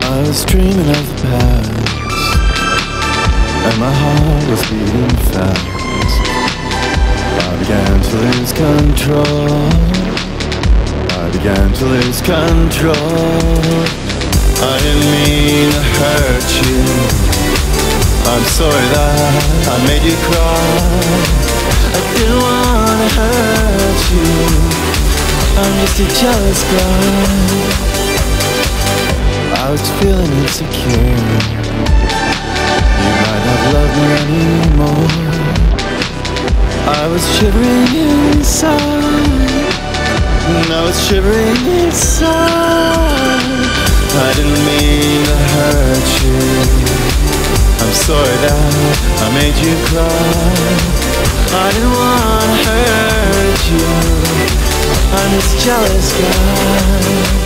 I was dreaming of the past, and my heart was beating fast. I began to lose control. I began to lose control. I didn't mean to hurt you. I'm sorry that I made you cry. I didn't want to hurt you. I'm just a jealous guy. I was feeling insecure. You might not love me anymore. I was shivering inside. I was shivering inside. I didn't mean to hurt you. I'm sorry that I made you cry. I didn't want to hurt you. I'm this jealous guy.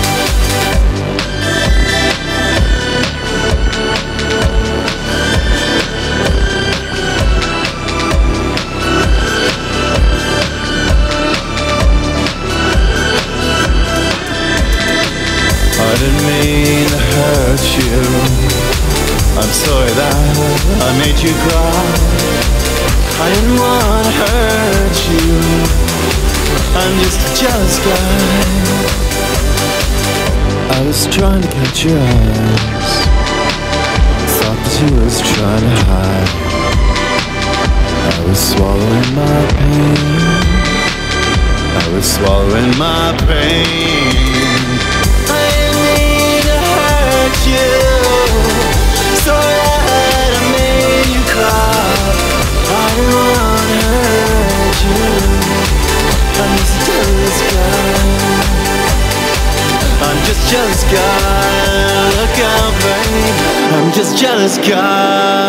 I didn't mean to hurt you. I'm sorry that I made you cry. I didn't want to hurt you. I'm just a jealous guy. I was trying to catch your eyes. Thought that you was trying to hide. I was swallowing my pain. I was swallowing my pain. Sorry that I made you cry. I didn't want to hurt you. I'm just a jealous guy. I'm just jealous guy. Look out, babe. I'm just jealous guy.